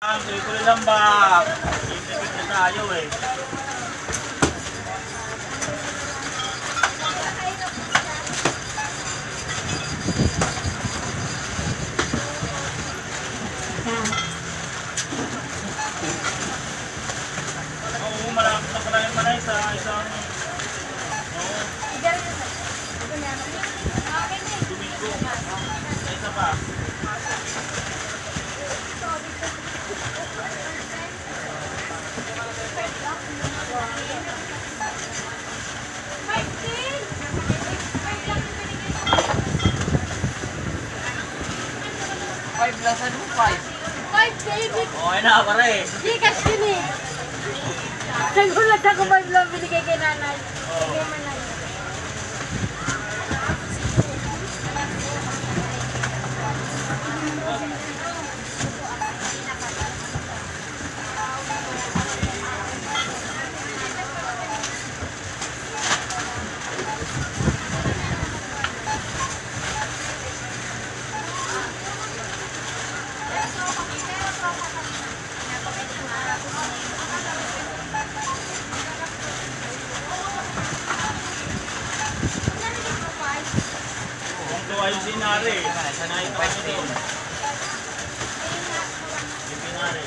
Tuloy-tuloy lang ba? Ipipit na tayo eh. Oo, malapit na pala yung manay sa isang... Oo. Domingo. Sa isa pa. Five lang sa five. Five, David. Okay na, pare. Di kasi yun eh. Nagulat ako five lang binigay kay nanay. Kay manay. Yung sinari, sanay pa kami doon. Yung sinari.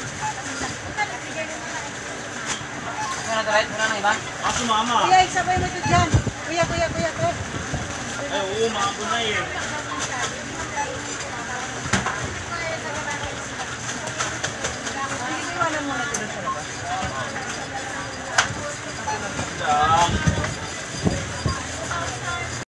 Wala na right? Wala na iba? Sumama. Kuya, isabay mo ito dyan. Kuya. Ay, oo, mga punay eh.